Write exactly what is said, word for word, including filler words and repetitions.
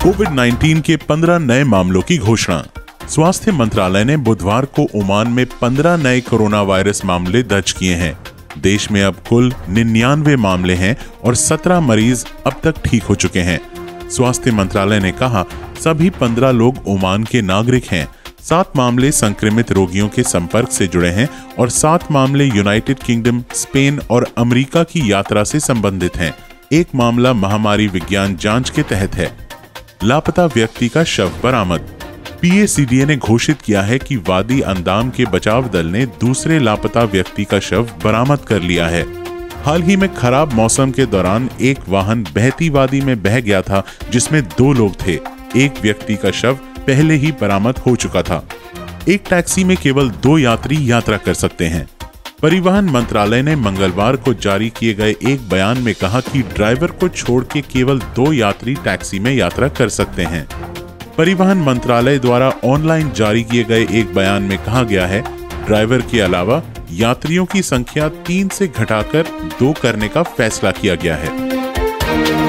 Covid nineteen के पंद्रह नए मामलों की घोषणा। स्वास्थ्य मंत्रालय ने बुधवार को ओमान में पंद्रह नए कोरोना वायरस मामले दर्ज किए हैं। देश में अब कुल निन्यानवे मामले हैं और सत्रह मरीज अब तक ठीक हो चुके हैं। स्वास्थ्य मंत्रालय ने कहा, सभी पंद्रह लोग ओमान के नागरिक हैं। सात मामले संक्रमित रोगियों के संपर्क से जुड़े हैं और सात मामले यूनाइटेड किंगडम, स्पेन और अमेरिका की यात्रा से संबंधित हैं। एक मामला महामारी विज्ञान जांच के तहत है। लापता व्यक्ति का शव बरामद। पीएसीडीए ने घोषित किया है कि वादी अंदाम के बचाव दल ने दूसरे लापता व्यक्ति का शव बरामद कर लिया है। हाल ही में खराब मौसम के दौरान एक वाहन बहती वादी में बह गया था, जिसमें दो लोग थे। एक व्यक्ति का शव पहले ही बरामद हो चुका था। एक टैक्सी में केवल दो यात्री यात्रा कर सकते हैं। परिवहन मंत्रालय ने मंगलवार को जारी किए गए एक बयान में कहा कि ड्राइवर को छोड़ के केवल दो यात्री टैक्सी में यात्रा कर सकते हैं। परिवहन मंत्रालय द्वारा ऑनलाइन जारी किए गए एक बयान में कहा गया है, ड्राइवर के अलावा यात्रियों की संख्या तीन से घटाकर दो करने का फैसला किया गया है।